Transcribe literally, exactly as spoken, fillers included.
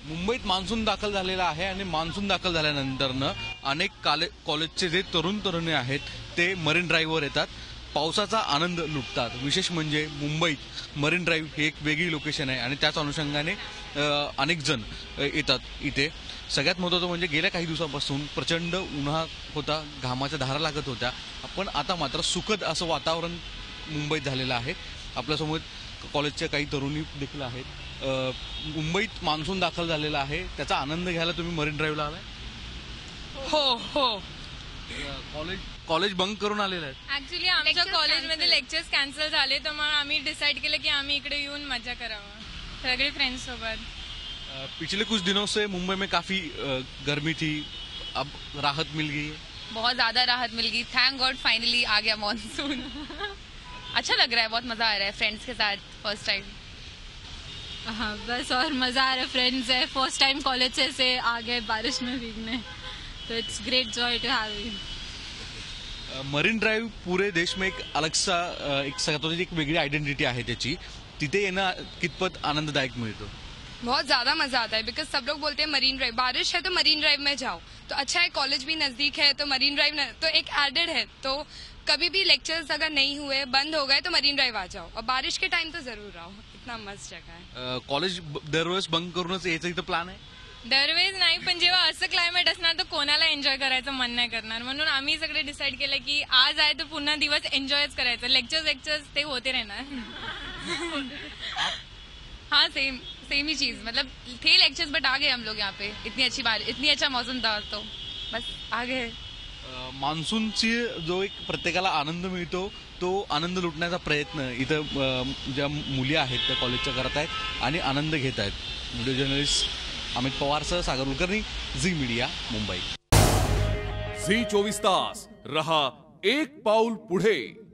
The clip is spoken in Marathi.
मुंबईत मान्सून दाखल झालेला आहे आणि मान्सून दाखल झाल्यानंतरनं अनेक काले कॉलेजचे जे तरुण तरुणी आहेत ते मरीन ड्राईव्हवर येतात, पावसाचा आनंद लुटतात. विशेष म्हणजे मुंबईत मरीन ड्राईव्ह ही एक वेगळी लोकेशन आहे आणि त्याच अनुषंगाने अनेक जण येतात इथे. सगळ्यात महत्त्वाचं म्हणजे गेल्या काही दिवसांपासून प्रचंड उन्हाळा होता, घामाच्या धारा लागत होत्या, पण आता मात्र सुखद असं वातावरण मुंबईत झालेलं आहे. आपल्यासमोर कॉलेजच्या काही तरुणी देखील आहेत. मुंबईत मान्सून दाखल झालेला आहे, त्याचा आनंद घ्यायला तुम्ही मरीन ड्राईव्हला आलाय? हो हो कॉलेज कॉलेज बंक करून आलेलं आहे. ऍक्च्युली आमच्या कॉलेजमध्ये लेक्चर्स कॅन्सल झाले, तर मग आम्ही डिसाईड केलं की आम्ही इकडे येऊन मजा करावं सगळे फ्रेंड्स सोबत. पिछले कुछ दिनों से मुंबई में काफी गर्मी थी, अब राहत मिल गई है. बहुत ज्यादा राहत मिल गई. थैंक गॉड फाइनली आ गया मॉनसून. अच्छा लग रहा है, बहुत मजा आ रहा है फ्रेंड्स के साथ फर्स्ट टाइम. हाँ बस और मज़ा आ रहा है. फ्रेंड्स है, फर्स्ट टाइम कॉलेज से, से आ गए बारिश में भीगने, तो it's great joy to have you. Marine Drive पूरे देश में एक अलग सा एक सगळ्यात एक वेगळी आयडेंटिटी आहे त्याची. तिथे येणं कितपत आनंददायक मिळतो? बहुत ज्यादा मजा आता है बिकॉज सब लोग बोलते हैं मरीन ड्राइव, बारिश है तो मरीन ड्राइव में जाओ, तो अच्छा है. कॉलेज भी नजदीक है तो मरीन ड्राइव न, तो एक एडेड है. तो कभी भी लेक्चर्स अगर नहीं हुए, बंद हो गए, तो मरीन ड्राइव आ जाओ, और बारिश के टाइम तो जरूर आओ. इतना मस्त जगह है. कॉलेज दरवेळेस बंक करूनच यायचं इथं प्लॅन आहे? दरवेळेस नाही, पण जेव्हा असं क्लायमेट असणार तर कोणाला एन्जॉय करायचं मन नाही करणार. म्हणून आम्ही सगळे डिसाईड केलं की आज आहे तर पुन्हा दिवस एन्जॉयच करायचं. लेक्चर्स लेक्चर्स ते होते रहणार. हाँ सेम सेम ही चीज. मतलब थे लेक्चर्स बट आ गए हम लोग यहाँ पे. इतनी अच्छी बात, इतनी अच्छा मौसम था तो बस आ गए. मान्सूनची जो एक प्रत्येकाला आनंद मिळतो तो आनंद लुटण्याचा प्रयत्न इथं ज्या मुली आहेत त्या कॉलेजच्या करत आहेत आणि आनंद घेत आहेत. व्हिडिओ जर्नलिस्ट अमित पवारसह Sagar Kulkarni, Zee media, Mumbai. Zee चोवीस तास रहा एक पाऊल पुढे.